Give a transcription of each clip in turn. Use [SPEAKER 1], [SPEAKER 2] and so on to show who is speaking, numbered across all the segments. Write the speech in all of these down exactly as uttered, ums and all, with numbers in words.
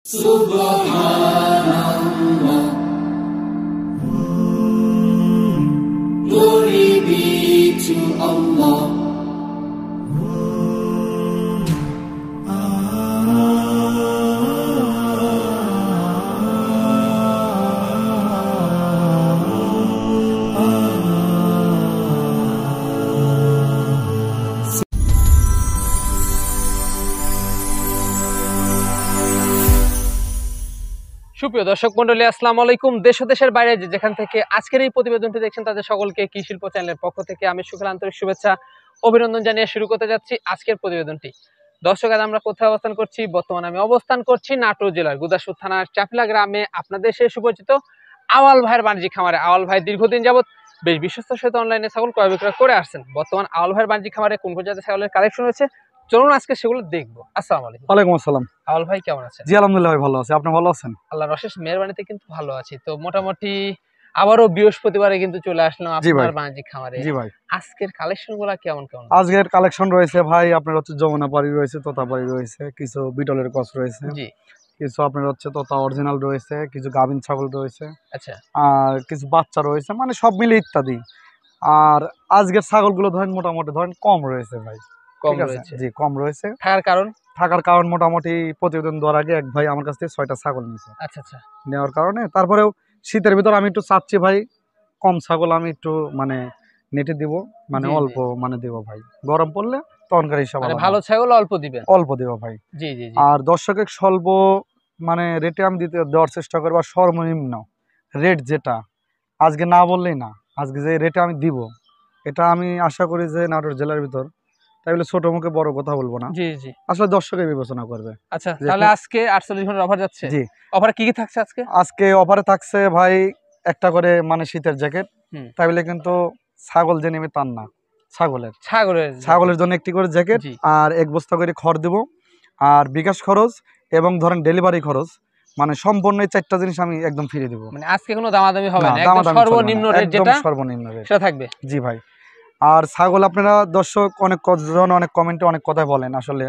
[SPEAKER 1] Subhanallah, glory be to Allah.
[SPEAKER 2] সুপ্রিয় দর্শক মন্ডলী, আসসালামু আলাইকুম। দেশ ও দেশের বাইরে যে যেখান থেকে আজকের এই প্রতিবেদনটি দেখছেন তাদের সকলকে কৃষি শিল্প চ্যানেলের পক্ষ থেকে আমি সুখের আন্তরিক শুভেচ্ছা অভিনন্দন জানিয়ে শুরু করতে যাচ্ছি আজকের প্রতিবেদনটি। দর্শক, আজ আমরা কোথায় অবস্থান করছি? বর্তমানে আমি অবস্থান করছি নাটোর জেলার গুদাসপুর থানার চাপিলা গ্রামে আপনাদের সে সুপরিচিত আওয়াল ভাইয়ের বাণিজ্যিক খামারে। আওয়াল ভাই দীর্ঘদিন যাবত বেশ বিশ্বস্তের সাথে অনলাইনে ছাগল ক্রয় বিক্রয় করে আসছেন। বর্তমান আওয়াল ভাইয়ের বাণিজ্যিক খামারে কোন কোন জাতের ছাগলের কালেকশন হয়েছে, চলুন আজকে সেগুলো দেখবো। আসসালামু আলাইকুম।
[SPEAKER 3] ওয়ালাইকুম আসসালাম।
[SPEAKER 2] আওয়াল ভাই কেমন আছেন?
[SPEAKER 3] জি আলহামদুলিল্লাহ ভাই, ভালো আছি। আপনি ভালো আছেন?
[SPEAKER 2] আল্লাহর অশেষ মেহেরবানিতে কিন্তু ভালো আছি। তো মোটামুটি আবারও বৃহস্পতিবারে কিন্তু চলে আসলাম আপনার বাণিজ্যিক খামারে। জি ভাই, আজকের কালেকশন গুলা কেমন কেমন?
[SPEAKER 3] আজকের কালেকশন রয়েছে ভাই আপনার হচ্ছে যমুনা পাড়ি রয়েছে, তোতাপাড়ি রয়েছে, কিছু বিটলের কস রয়েছে, জি কিছু আপনার হচ্ছে তোতা অরিজিনাল রয়েছে, কিছু গাভিন ছাগল রয়েছে, আচ্ছা, আর কিছু বাচ্চা রয়েছে, মানে সব মিলে ইত্যাদি। আর আজকের ছাগলগুলো ধরেন মোটামুটি ধরেন কম রয়েছে ভাই, কম রয়েছে, জি কম রয়েছে। থাকার কারণ থাকার কারণ মোটামুটি প্রতিবেদন দেওয়ার আগে এক ভাই আমার কাছ থেকে ছয়টা ছাগল নিয়েছে। আচ্ছা আচ্ছা, নেওয়ার কারণে তারপরেও শীতের ভিতর আমি একটু চাচ্ছি ভাই কম ছাগল আমি একটু মানে নেটে দিব, মানে অল্প মানে দিব ভাই। গরম পড়লে তখনকার হিসাব
[SPEAKER 2] মানে ভালো ছাগল অল্প দিবেন,
[SPEAKER 3] অল্প দিব ভাই। জি জি। আর দর্শকের স্বল্প মানে রেটে আমি দিতে দেওয়ার চেষ্টা করবো। আর সর্বনিম্ন রেট যেটা আজকে না বললেই না, আজকে যে রেটে আমি দিব এটা আমি আশা করি যে নাটোর জেলার ভিতর, তাই বলে ছোট মুখে বড় কথা বলবো না, জি জি, আসলে দর্শকের বিবেচনা করবে। আচ্ছা, তাহলে আজকে আটচল্লিশ ঘন্টার অফার যাচ্ছে। জি, অফারে কি কি থাকছে আজকে? আজকে অফারে থাকছে ভাই একটা করে মানে শীতের জ্যাকেট, তাই বলে কিন্তু ছাগল যে নেবে তার না, ছাগলের ছাগলের ছাগলের জন্য একটি করে জ্যাকেট আর এক বস্তা করে খড় দেব। আর বিকাশ খরচ এবং ধরেন ডেলিভারি খরচ মানে সম্পূর্ণ এই চারটা জিনিস আমি একদম ফিরিয়ে দেব। মানে আজকে কোনো দামাদামি হবে না, একদম সর্বনিম্ন রেট যেটা সর্বনিম্ন রেট সেটা থাকবে। জি ভাই। আর ছাগল আপনারা দর্শক অনেক জন অনেক কমেন্টে অনেক কথা বলেন, আসলে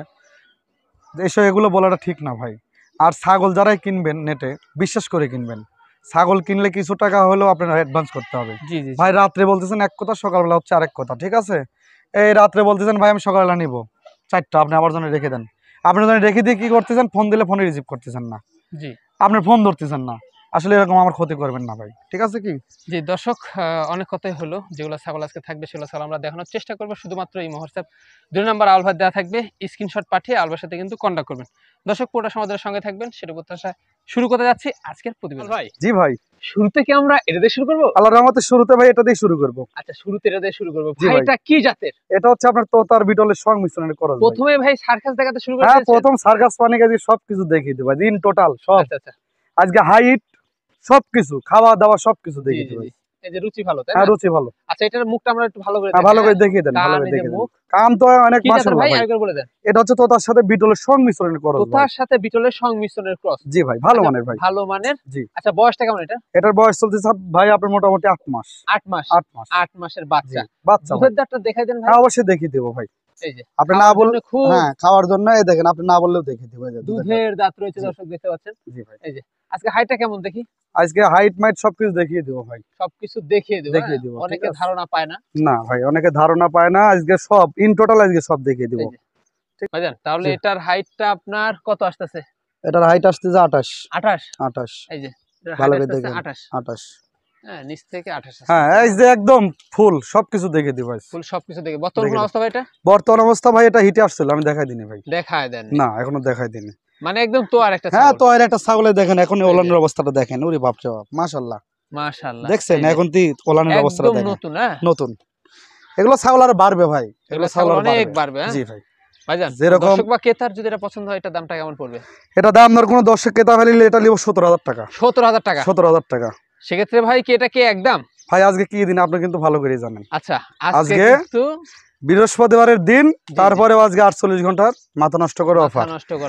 [SPEAKER 3] এসব এগুলো বলাটা ঠিক না ভাই। আর ছাগল যারাই কিনবেন নেটে বিশ্বাস করে কিনবেন। ছাগল কিনলে কিছু টাকা হলেও আপনারা অ্যাডভান্স করতে হবে। জি জি ভাই, রাত্রে বলতেছেন এক কথা, সকালবেলা হচ্ছে আরেক কথা, ঠিক আছে? এই রাত্রে বলতেছেন ভাই আমি সকালবেলা নিব চারটা, আপনি আমার জন্য রেখে দেন। আপনার জন্য রেখে দিয়ে কি করতেছেন, ফোন দিলে ফোনে রিসিভ করতেছেন না, জি আপনার ফোন ধরতেছেন না। আসলে এরকম আমার ক্ষতি করবেন না ভাই, ঠিক আছে কি? জি দর্শক, অনেক কথাই হলো, যেগুলো ছাগল আজকে থাকবে সেগুলো ছাগল আমরা দেখানোর চেষ্টা করবো। শুধুমাত্র এই হোয়াটসঅ্যাপ দুই নাম্বার আলভার দেওয়া থাকবে, স্ক্রিনশট পাঠিয়ে আলভার সাথে কিন্তু কন্ট্যাক্ট করবেন। দর্শক পুরোটা সমাজের সঙ্গে থাকবেন, সেটা প্রত্যাশা শুরু করতে যাচ্ছি আজকের প্রতিবেদন। ভাই জি ভাই, শুরুতে কি আমরা এটা দিয়ে শুরু করবো? আল্লাহর রহমতে শুরুতে ভাই এটা দিয়ে শুরু করব। আচ্ছা, শুরুতে এটা দিয়ে শুরু করব। ভাই এটা কি জাতের? এটা হচ্ছে আপনার তোতার বিটলের সংমিশ্রণের করজ। প্রথমে ভাই সার্কাস দেখাতে শুরু করতে। হ্যাঁ, প্রথম সার্কাস পানি গাজি সবকিছু দেখিয়ে দেব দিন টোটাল সব। আচ্ছা আচ্ছা, আজকে হাইট সবকিছু খাওয়া দাওয়া সবকিছু দেখিয়ে দেব। এই যে রুচি ভালো, তাই না? হ্যাঁ রুচি ভালো। আচ্ছা, এটার মুখটা আমরা একটু ভালো করে দেখাই। ভালো করে দেখিয়ে দেন, ভালো করে দেখিয়ে দেন। কাম তো অনেক মাশাআল্লাহ ভাই, আরেকবার বলে দেন। এটা হচ্ছে তোতার সাথে বিটলের সংমিশ্রণের করজ। তোতার সাথে বিটলের সংমিশ্রণের ক্রস। জি ভাই, ভালো মানের ভাই, ভালো মানের। জি। আচ্ছা, বয়সটা কেমন এটা? এটার বয়স চলতেছে ভাই আপনার মোটামুটি আট মাস। আট মাস আট মাস আট মাসের বাচ্চা। বাচ্চা দুধের দাঁতটা দেখাই দেন ভাই। হ্যাঁ অবশ্যই দেখিয়ে দেব ভাই। এই যে আপনি না বললে, হ্যাঁ খাওয়ার জন্য এই দেখেন, আপনি না বললেও দেখিয়ে দেব। দুধের দাঁত রয়েছে দর্শক, দেখতে পাচ্ছেন। জি ভাই। এই যে আজকে হাইটটা কেমন দেখি? আজকে হাইট মাইট সবকিছু দেখিয়ে দেব ভাই, সবকিছু দেখিয়ে দেব, দেখিয়ে দেব। অনেকে ধারণা পায় না। না ভাই, অনেকে ধারণা পায় না, আজকে সব ইন টোটাল আজকে সব দেখিয়ে দেব। ঠিক ভাইজান, তাহলে এটার হাইটটা আপনার কত আসতেছে? এটার হাইট আসতেছে আঠাশ। আঠাশ আঠাশ। এই যে ভালো করে দেখেন, আঠাশ আঠাশ। হ্যাঁ, নিচ থেকে আঠাশ। হ্যাঁ, এই যে একদম ফুল সবকিছু দেখিয়ে দিব ভাই, ফুল সবকিছু দেখে। বর্তমান অবস্থা ভাই এটা? বর্তমান অবস্থা ভাই এটা হিটে আসছিল, আমি দেখাই দিনি ভাই। দেখাই দেন না? এখনো দেখাই দিনি। মানে একদম তো আর একটা ছাগল। হ্যাঁ, তো আর একটা ছাগলে দেখেন এখন ওলানের অবস্থাটা দেখেন। ওরে বাপ রে বাপ, মাশাআল্লাহ মাশাআল্লাহ, দেখছেন এখন তি ওলানের অবস্থাটা দেখেন, একদম নতুন। হ্যাঁ নতুন। এগুলো ছাগল আর বাড়বে ভাই, এগুলো ছাগল অনেক বাড়বে। জি ভাই। ভাইজান দর্শক বা ক্রেতার যদি এটা পছন্দ হয়, এটা দামটা কেমন পড়বে? এটা দাম ধর কোন দর্শক ক্রেতা ফেলিলে এটা নিব সত্তর হাজার টাকা। সত্তর হাজার টাকা? সত্তর হাজার টাকা। সেক্ষেত্রে ভাই কি এটা কি একদম? ভাই আজকে কি দিন আপনি কিন্তু ভালো করে জানেন। আচ্ছা, আজকে কিন্তু বৃহস্পতিবারের দিন, তারপরে আজকে আটচল্লিশ ঘন্টার মাথা নষ্ট করে অফার।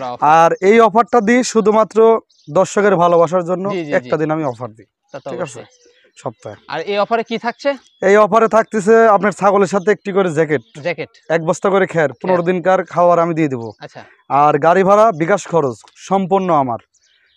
[SPEAKER 3] আর এই অফারটা দিই শুধুমাত্র দর্শকের ভালোবাসার জন্য, একটা দিন আমি অফার দিই, ঠিক আছে সপ্তাহে। আর এই অফারে কি থাকছে? এই অফারে থাকতেছে আপনার ছাগলের সাথে একটি করে জ্যাকেট, জ্যাকেট এক বস্তা করে খের, পনেরো দিনকার খাওয়ার আমি দিয়ে দেবো। আচ্ছা। আর গাড়ি ভাড়া বিকাশ খরচ সম্পূর্ণ আমার।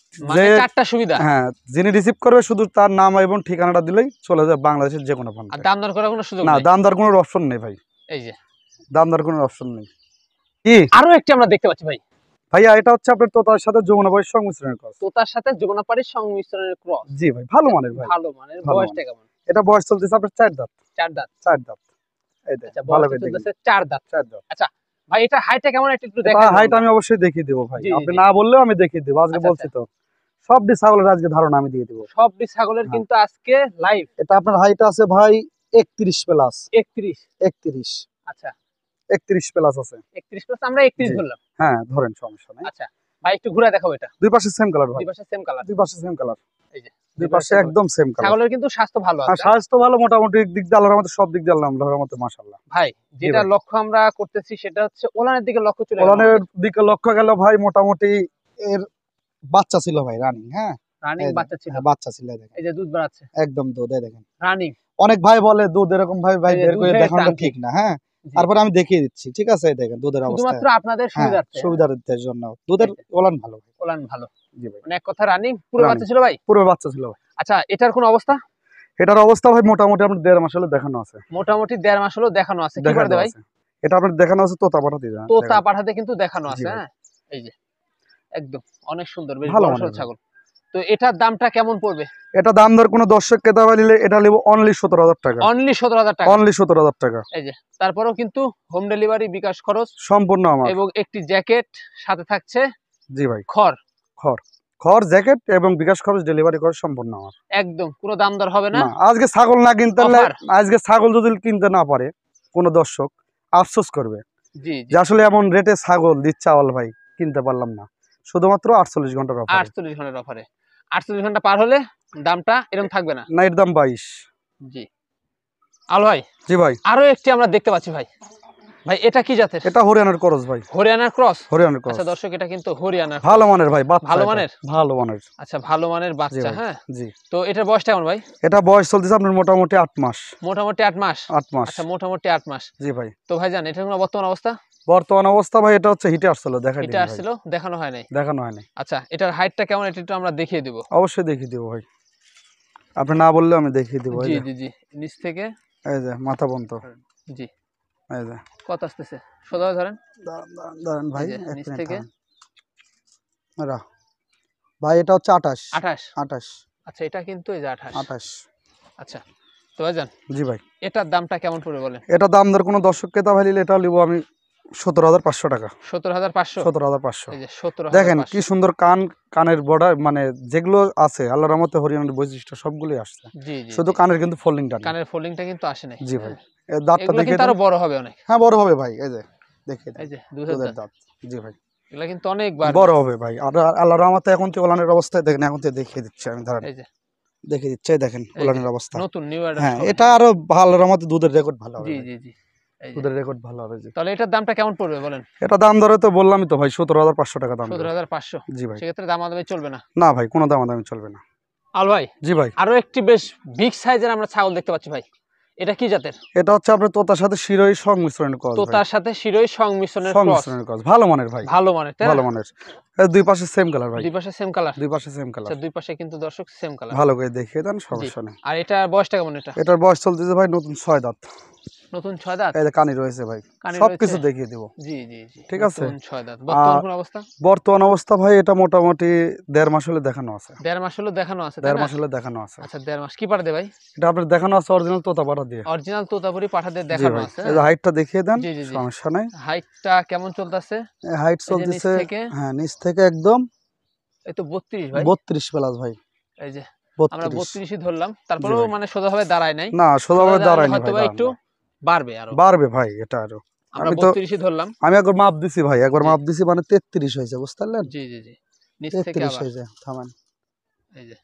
[SPEAKER 2] মানে চারটা সুবিধা।
[SPEAKER 3] হ্যাঁ, যিনি রিসিভ করবে শুধু তার নাম এবং ঠিকানাটা দিলেই চলে যাবে বাংলাদেশের যে কোনো প্রান্তে।
[SPEAKER 2] আর দাম দর করার কোনো সুযোগ
[SPEAKER 3] না,
[SPEAKER 2] নেই?
[SPEAKER 3] দাম দর কোনো অপশন নেই ভাই।
[SPEAKER 2] এই যে
[SPEAKER 3] দাম দর কোনো অপশন নেই। কি
[SPEAKER 2] আরো একটি আমরা দেখতে পাচ্ছি ভাই।
[SPEAKER 3] ভাইয়া এটা হচ্ছে আপনার তোতার সাথে যমুনাপাড়ির সংমিশ্রণের ক্রস।
[SPEAKER 2] তোতার সাথে যমুনাপাড়ির সংমিশ্রণের ক্রস।
[SPEAKER 3] জি ভাই, ভালো মানের ভাই।
[SPEAKER 2] ভালো মানের।
[SPEAKER 3] ভালো
[SPEAKER 2] বয়সটা
[SPEAKER 3] মানের।
[SPEAKER 2] কেমন?
[SPEAKER 3] এটা বয়স চলতেছে আপনার চার দাঁত।
[SPEAKER 2] চার দাঁত।
[SPEAKER 3] চার দাঁত। এই দেখ,
[SPEAKER 2] আচ্ছা,
[SPEAKER 3] ভালো
[SPEAKER 2] বয়স
[SPEAKER 3] করে দেখেন।
[SPEAKER 2] চলতেছে চার দাঁত।
[SPEAKER 3] চার দাঁত।
[SPEAKER 2] আচ্ছা ভাই, এটা হাইটটা কেমন একটু একটু
[SPEAKER 3] এটা
[SPEAKER 2] দেখাই।
[SPEAKER 3] হাইট আমি অবশ্যই দেখিয়ে দেব ভাই।
[SPEAKER 2] জি, জি,
[SPEAKER 3] আপনি
[SPEAKER 2] জি।
[SPEAKER 3] না বললেও আমি দেখিয়ে দেব। আজকে
[SPEAKER 2] আচ্ছা,
[SPEAKER 3] বলছি তো সবটি ছাগলের আজকে ধারণা আমি দিয়ে দেব।
[SPEAKER 2] সবটি ছাগলের
[SPEAKER 3] হ্যাঁ।
[SPEAKER 2] কিন্তু আজকে লাইভ।
[SPEAKER 3] এটা আপনার হাইট আছে ভাই একত্রিশ প্লাস।
[SPEAKER 2] একত্রিশ।
[SPEAKER 3] একত্রিশ।
[SPEAKER 2] আচ্ছা,
[SPEAKER 3] একত্রিশ প্লাস আছে।
[SPEAKER 2] একত্রিশ প্লাস, আমরা একত্রিশ
[SPEAKER 3] জি।
[SPEAKER 2] ধরলাম।
[SPEAKER 3] হ্যাঁ, ধরেন, সমস্যা নাই।
[SPEAKER 2] আচ্ছা ভাই, একটু ঘুরে দেখাবো এটা।
[SPEAKER 3] দুই পাশে সেম কালার ভাই।
[SPEAKER 2] দুই পাশে সেম কালার।
[SPEAKER 3] দুই পাশে সেম কালার।
[SPEAKER 2] এই যে
[SPEAKER 3] দুই পাশে একদম সেম কালার।
[SPEAKER 2] ছাগলের কিন্তু স্বাস্থ্য ভালো
[SPEAKER 3] আর
[SPEAKER 2] আছে।
[SPEAKER 3] স্বাস্থ্য ভালো, মোটামুটি দিক দিয়ে আল্লাহর রহমতে সব দিক দিয়ে আল্লাহর রহমতে মাশাআল্লাহ।
[SPEAKER 2] ভাই যেটা
[SPEAKER 3] ভাই।
[SPEAKER 2] লক্ষ্য আমরা করতেছি সেটা হচ্ছে ওলানের দিকে লক্ষ্য চলে গেল।
[SPEAKER 3] ওলানের দিকে লক্ষ্য গেল ভাই, মোটামুটি এর বাচ্চা ছিল ভাই, রানিং। হ্যাঁ,
[SPEAKER 2] রানিং
[SPEAKER 3] এই
[SPEAKER 2] বাচ্চা ছিল।
[SPEAKER 3] হ্যাঁ, বাচ্চা ছিল, দেখেন
[SPEAKER 2] এই যে দুধ বাড়াচ্ছে
[SPEAKER 3] একদম দুধ, এই দেখেন
[SPEAKER 2] রানিং।
[SPEAKER 3] অনেক ভাই বলে দুধ এরকম ভাই ভাই
[SPEAKER 2] এই যে
[SPEAKER 3] বের করে
[SPEAKER 2] দুধের
[SPEAKER 3] দেখানোটা
[SPEAKER 2] টাঙ্কি।
[SPEAKER 3] ঠিক না। হ্যাঁ,
[SPEAKER 2] জি।
[SPEAKER 3] তারপরে আমি দেখিয়ে দিচ্ছি, ঠিক আছে? এই দেখেন দুধের অবস্থা।
[SPEAKER 2] শুধুমাত্র আপনাদের
[SPEAKER 3] হ্যাঁ,
[SPEAKER 2] সুবিধার্থে।
[SPEAKER 3] সুবিধার জন্য দুধের
[SPEAKER 2] এই যে।
[SPEAKER 3] ওলান ভালো ভাই।
[SPEAKER 2] ওলান ভালো।
[SPEAKER 3] জি ভাই।
[SPEAKER 2] মানে এক কথা রানিং পুরো
[SPEAKER 3] রানিং।
[SPEAKER 2] বাচ্চা ছিল ভাই।
[SPEAKER 3] পুরো বাচ্চা ছিল ভাই।
[SPEAKER 2] আচ্ছা, এটার কোন অবস্থা?
[SPEAKER 3] এটার অবস্থা ভাই মোটামুটি আপনার দেড় মাস হলে দেখানো আছে।
[SPEAKER 2] মোটামুটি দেড় মাস হলো দেখানো আছে। কি
[SPEAKER 3] দেখানো
[SPEAKER 2] করে ভাই?
[SPEAKER 3] আছে। এটা আপনার দেখানো আছে তোতা পাঠা দিয়ে।
[SPEAKER 2] তোতা পাঠাতে কিন্তু দেখানো
[SPEAKER 3] জি
[SPEAKER 2] আছে।
[SPEAKER 3] ভাই।
[SPEAKER 2] হ্যাঁ, এই যে একদম অনেক সুন্দর, বেশ
[SPEAKER 3] ভালো
[SPEAKER 2] বড়সড়
[SPEAKER 3] মানের ভাই।
[SPEAKER 2] ছাগল। তো এটার দামটা কেমন পড়বে?
[SPEAKER 3] এটা দাম দর কোনো দর্শক ক্রেতা নিলে এটা নেব অনলি সতেরো হাজার টাকা।
[SPEAKER 2] অনলি সতেরো হাজার টাকা।
[SPEAKER 3] অনলি সতেরো হাজার টাকা।
[SPEAKER 2] এই যে তারপরেও কিন্তু হোম ডেলিভারি বিকাশ খরচ
[SPEAKER 3] সম্পূর্ণ আমার।
[SPEAKER 2] এবং একটি জ্যাকেট সাথে থাকছে।
[SPEAKER 3] জি ভাই।
[SPEAKER 2] খড়।
[SPEAKER 3] খড়। খড়, জ্যাকেট এবং বিকাশ খরচ ডেলিভারি খরচ সম্পূর্ণ আমার।
[SPEAKER 2] একদম কোনো দাম দর হবে না।
[SPEAKER 3] না, আজকে ছাগল না কিনতে পারলে,
[SPEAKER 2] Offer।
[SPEAKER 3] আজকে ছাগল যদি কিনতে না পারে কোনো দর্শক আফসোস করবে
[SPEAKER 2] জি জি।
[SPEAKER 3] যে আসলে এমন রেটে ছাগল দিচ্ছে আওয়াল ভাই, কিনতে পারলাম না। শুধুমাত্র আটচল্লিশ ঘন্টার অফার।
[SPEAKER 2] আটচল্লিশ ঘন্টার অফারে। আটচল্লিশ ঘন্টা পার হলে দামটা এরকম থাকবে না।
[SPEAKER 3] না, এর দাম বাইশ।
[SPEAKER 2] জি। আল ভাই।
[SPEAKER 3] জি ভাই।
[SPEAKER 2] আরো একটি আমরা দেখতে পাচ্ছি ভাই। ভাই এটা কি জাতের?
[SPEAKER 3] এটা হরিয়ানার ক্রস ভাই।
[SPEAKER 2] হরিয়ানার ক্রস।
[SPEAKER 3] হরিয়ানার ক্রস।
[SPEAKER 2] আচ্ছা দর্শক, এটা কিন্তু হরিয়ানার
[SPEAKER 3] ভালো মানের ভাই, বাচ্চা।
[SPEAKER 2] ভালো মানের?
[SPEAKER 3] ভালো মানের।
[SPEAKER 2] আচ্ছা, ভালো মানের বাচ্চা। হ্যাঁ
[SPEAKER 3] জি।
[SPEAKER 2] তো এটার বয়সটা কেমন ভাই?
[SPEAKER 3] এটা বয়স চলতেছে আপনার মোটামুটি আট মাস।
[SPEAKER 2] মোটামুটি আট মাস।
[SPEAKER 3] আট মাস।
[SPEAKER 2] আচ্ছা, মোটামুটি আট মাস।
[SPEAKER 3] জি ভাই।
[SPEAKER 2] তো ভাই জান এটার কোনো বর্তমান অবস্থা?
[SPEAKER 3] বর্তমান অবস্থা ভাই এটা হচ্ছে হিটে আসছিল, দেখাই দিই
[SPEAKER 2] এটা
[SPEAKER 3] ভাই।
[SPEAKER 2] আসছিল, দেখানো হয় নাই।
[SPEAKER 3] দেখানো হয়নি।
[SPEAKER 2] আচ্ছা, এটার হাইটটা কেমন এটা একটু আমরা দেখিয়ে দিব।
[SPEAKER 3] অবশ্যই দেখিয়ে দিব ভাই, আপনি না বললে আমি দেখিয়ে দিব।
[SPEAKER 2] জি জি জি। নিচ থেকে
[SPEAKER 3] এই যে মাথা বন্ধ।
[SPEAKER 2] জি।
[SPEAKER 3] এই যে
[SPEAKER 2] কত আসতেছে? সোজা ধরেন।
[SPEAKER 3] দাঁড়ান ভাই,
[SPEAKER 2] এই যে
[SPEAKER 3] এক
[SPEAKER 2] নিচ
[SPEAKER 3] মিনিট
[SPEAKER 2] থেকে।
[SPEAKER 3] থামেন। রা। ভাই এটা হচ্ছে আঠাশ।
[SPEAKER 2] আঠাশ।
[SPEAKER 3] আঠাশ।
[SPEAKER 2] আচ্ছা, এটা কিন্তু এই যে আঠাশ।
[SPEAKER 3] আঠাশ।
[SPEAKER 2] আচ্ছা তো ভাই জান
[SPEAKER 3] জি ভাই।
[SPEAKER 2] এটার দামটা কেমন পড়বে বলেন?
[SPEAKER 3] এটা দাম দর কোনো দর্শক ক্রেতা ভাই নিলে এটা নিব আমি সতেরো হাজার পাঁচশো টাকা।
[SPEAKER 2] সতেরো হাজার পাঁচশো।
[SPEAKER 3] সতেরো হাজার পাঁচশো।
[SPEAKER 2] এই যে সতেরো।
[SPEAKER 3] দেখেন কি সুন্দর কান, কানের বর্ডার, মানে যেগুলো আছে আল্লাহর রহমতে হরিয়ানার বৈশিষ্ট্য সবগুলোই আসছে।
[SPEAKER 2] জি জি।
[SPEAKER 3] শুধু কানের কিন্তু ফোল্ডিংটা নেই।
[SPEAKER 2] কানের ফোল্ডিংটা কিন্তু আসে নাই।
[SPEAKER 3] জি ভাই। এই দাঁতটা
[SPEAKER 2] এগুলো
[SPEAKER 3] দেখে
[SPEAKER 2] কিন্তু আরো বড় হবে অনেক।
[SPEAKER 3] হ্যাঁ, বড় হবে ভাই। এই যে দেখে
[SPEAKER 2] এই যে দুধের
[SPEAKER 3] দুধের
[SPEAKER 2] দাঁত।
[SPEAKER 3] দাঁত। জি ভাই।
[SPEAKER 2] এগুলো কিন্তু অনেক বার
[SPEAKER 3] বড় হবে ভাই। আর আল্লাহর রহমতে এখন তো ওলানের অবস্থায় দেখেন, এখন তো দেখিয়ে দিচ্ছি আমি, ধরেন
[SPEAKER 2] এই যে
[SPEAKER 3] দেখিয়ে দিচ্ছি, এই দেখেন ওলানের অবস্থা।
[SPEAKER 2] নতুন নিউ অ্যাডাল্ট।
[SPEAKER 3] হ্যাঁ, এটা আরো ভালো, রহমতে দুধের রেকর্ড ভালো হবে।
[SPEAKER 2] জি
[SPEAKER 3] ভাই।
[SPEAKER 2] জি জি। এই যে
[SPEAKER 3] দুধের রেকর্ড ভালো হবে। জি।
[SPEAKER 2] তাহলে এটার দামটা কেমন পড়বে বলেন?
[SPEAKER 3] এটা দাম ধরে তো বললামই তো ভাই, সতেরো হাজার পাঁচশো টাকা দাম।
[SPEAKER 2] সতেরো হাজার পাঁচশো।
[SPEAKER 3] জি ভাই।
[SPEAKER 2] সেক্ষেত্রে দামাদামি চলবে না?
[SPEAKER 3] না ভাই, কোনো দামাদামি চলবে না।
[SPEAKER 2] আল ভাই।
[SPEAKER 3] জি ভাই।
[SPEAKER 2] আরো একটি বেশ বিগ সাইজের আমরা ছাগল দেখতে পাচ্ছি ভাই। এটা কি জাতের?
[SPEAKER 3] এটা হচ্ছে আপনার তোতার সাথে শিরোই সংমিশ্রণের ক্রস।
[SPEAKER 2] তোতার সাথে শিরোই সংমিশ্রণের ক্রস।
[SPEAKER 3] সংমিশ্রণের ক্রস, ভালো মানের ভাই।
[SPEAKER 2] ভালো মানের, তাই না?
[SPEAKER 3] ভালো মানের। এর দুই পাশে সেম কালার ভাই।
[SPEAKER 2] দুই পাশে সেম কালার।
[SPEAKER 3] দুই পাশে সেম কালার।
[SPEAKER 2] আচ্ছা, দুই পাশে কিন্তু দর্শক সেম কালার।
[SPEAKER 3] ভালো করে দেখিয়ে দেন, সমস্যা নেই।
[SPEAKER 2] আর এটা বয়সটা কেমন এটা?
[SPEAKER 3] এটার বয়স চলতেছে ভাই নতুন ছয় দাঁত।
[SPEAKER 2] নতুন ছয় দাঁত।
[SPEAKER 3] এই যে কানি রয়েছে ভাই,
[SPEAKER 2] কানি
[SPEAKER 3] সবকিছু
[SPEAKER 2] রয়েছে?
[SPEAKER 3] দেখিয়ে দেব।
[SPEAKER 2] জি জি জি।
[SPEAKER 3] ঠিক আছে।
[SPEAKER 2] নতুন ছয় দাঁত। বর্তমান কোন অবস্থা?
[SPEAKER 3] বর্তমান অবস্থা ভাই এটা মোটামুটি দেড় মাস হলে দেখানো আছে।
[SPEAKER 2] দেড় মাস হলো দেখানো আছে, তাই
[SPEAKER 3] দেড়
[SPEAKER 2] না?
[SPEAKER 3] মাস হলে দেখানো আছে।
[SPEAKER 2] আচ্ছা, দেড় মাস কি পাঠা দে ভাই?
[SPEAKER 3] এটা আপনার দেখানো আছে অরিজিনাল তোতা পাঠা দিয়ে।
[SPEAKER 2] অরিজিনাল তোতাপুরি পাঠা দিয়ে
[SPEAKER 3] জি
[SPEAKER 2] দেখানো
[SPEAKER 3] ভাই।
[SPEAKER 2] আছে।
[SPEAKER 3] এই যে হাইটটা দেখিয়ে দেন,
[SPEAKER 2] জি জি জি।
[SPEAKER 3] সমস্যা নাই।
[SPEAKER 2] হাইটটা কেমন চলতেছে?
[SPEAKER 3] এই হাইট
[SPEAKER 2] এই যে নিচ
[SPEAKER 3] চলতেছে,
[SPEAKER 2] থেকে।
[SPEAKER 3] হ্যাঁ, নিচ থেকে একদম
[SPEAKER 2] এই তো বত্রিশ ভাই।
[SPEAKER 3] বত্রিশ প্লাস ভাই।
[SPEAKER 2] এই যে আমরা
[SPEAKER 3] বত্রিশ।
[SPEAKER 2] বত্রিশই ধরলাম, তারপরেও মানে সোজাভাবে দাঁড়ায় নাই।
[SPEAKER 3] না, সোজাভাবে দাঁড়ায়নি ভাই।
[SPEAKER 2] হয়তো বা একটু বাড়বে আরো।
[SPEAKER 3] বাড়বে ভাই, এটা আরো।
[SPEAKER 2] আমরা
[SPEAKER 3] আমি তো
[SPEAKER 2] বত্রিশই ধরলাম।
[SPEAKER 3] আমি একবার মাপ দিছি ভাই, একবার মাপ দিছি, মানে তেত্রিশ হয়েছে, বুঝতে পারলেন?
[SPEAKER 2] জি জি জি। নিচ থেকে
[SPEAKER 3] তেত্রিশ
[SPEAKER 2] আবার
[SPEAKER 3] হয়েছে। থামেন।
[SPEAKER 2] এই যে